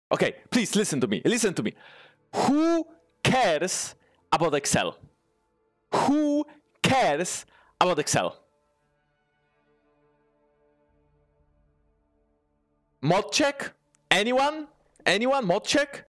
Okay, please listen to me. Listen to me. Who cares about Excel? Who cares about Excel? Mod check? Anyone? Anyone? Mod check?